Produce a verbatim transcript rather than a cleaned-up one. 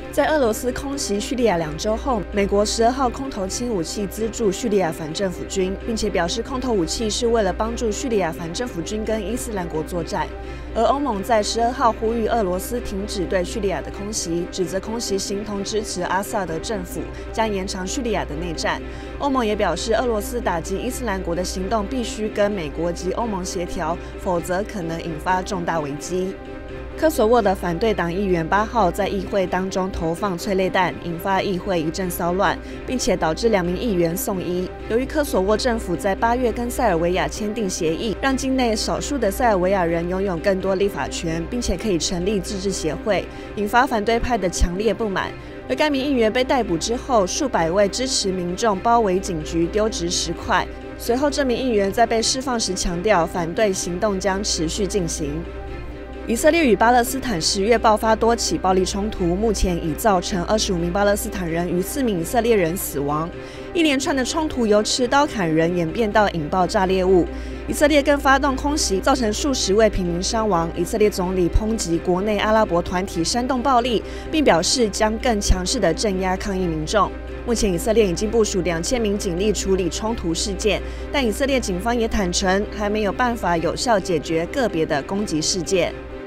在俄罗斯空袭叙利亚两周后，美国十二号空投轻武器资助叙利亚反政府军，并且表示空投武器是为了帮助叙利亚反政府军跟伊斯兰国作战。而欧盟在十二号呼吁俄罗斯停止对叙利亚的空袭，指责空袭形同支持阿萨德政府，将延长叙利亚的内战。欧盟也表示，俄罗斯打击伊斯兰国的行动必须跟美国及欧盟协调，否则可能引发重大危机。科索沃的反对党议员八号在议会当中投放催泪弹，引发议会一阵骚乱，并且导致两名议员送医。由于科索沃政府在八月跟塞尔维亚签订协议，让境内少数的塞尔维亚人拥有更多立法权，并且可以成立自治协会，引发反对派的强烈不满。而该名议员被逮捕之后，数百位支持民众包围警局，丢掷石块。随后，这名议员在被释放时强调，反对行动将持续进行。以色列与巴勒斯坦十月爆发多起暴力冲突，目前已造成二十五名巴勒斯坦人与四名以色列人死亡。一连串的冲突由持刀砍人演变到引爆炸裂物，以色列更发动空袭，造成数十位平民伤亡。以色列总理抨击国内阿拉伯团体煽动暴力，并表示将更强势地镇压抗议民众。目前，以色列已经部署两千名警力处理冲突事件，但以色列警方也坦承，还没有办法有效解决个别的攻击事件。